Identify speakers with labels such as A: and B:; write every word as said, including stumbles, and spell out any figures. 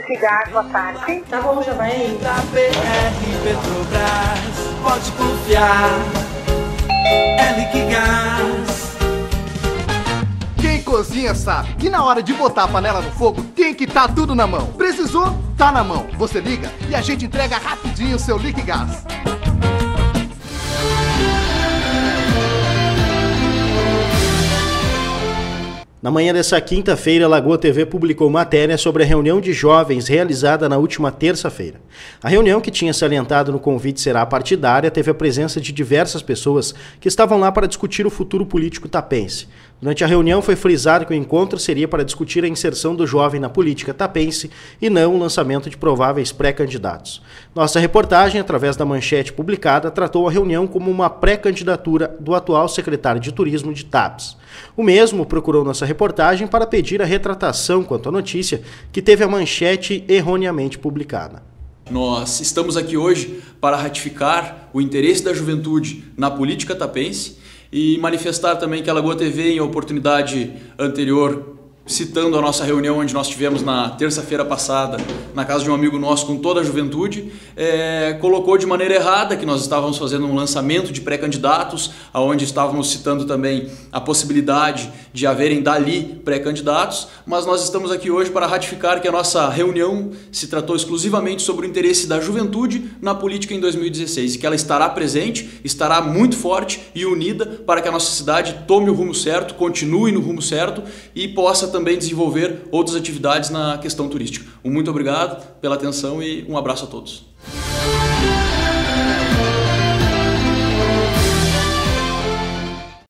A: Liquigás, boa tarde.
B: Tá bom, já vai aí.
C: Da B R Petrobras, pode confiar, é Liquigás.
D: Quem cozinha sabe que na hora de botar a panela no fogo tem que estar tudo na mão. Precisou? Tá na mão. Você liga e a gente entrega rapidinho o seu Liquigás.
E: Na manhã dessa quinta-feira, a Lagoa T V publicou matéria sobre a reunião de jovens realizada na última terça-feira. A reunião, que tinha salientado no convite será partidária, teve a presença de diversas pessoas que estavam lá para discutir o futuro político tapense. Durante a reunião foi frisado que o encontro seria para discutir a inserção do jovem na política tapense e não o lançamento de prováveis pré-candidatos. Nossa reportagem, através da manchete publicada, tratou a reunião como uma pré-candidatura do atual secretário de Turismo de Taps. O mesmo procurou nossa reportagem para pedir a retratação quanto à notícia que teve a manchete erroneamente publicada.
F: Nós estamos aqui hoje para ratificar o interesse da juventude na política tapense e manifestar também que a Lagoa T V, em oportunidade anterior, citando a nossa reunião onde nós tivemos na terça-feira passada na casa de um amigo nosso com toda a juventude, é, colocou de maneira errada que nós estávamos fazendo um lançamento de pré-candidatos, onde estávamos citando também a possibilidade de haverem dali pré-candidatos, mas nós estamos aqui hoje para ratificar que a nossa reunião se tratou exclusivamente sobre o interesse da juventude na política em dois mil e dezesseis e que ela estará presente, estará muito forte e unida para que a nossa cidade tome o rumo certo, continue no rumo certo e possa também desenvolver outras atividades na questão turística. Um muito obrigado pela atenção e um abraço a todos.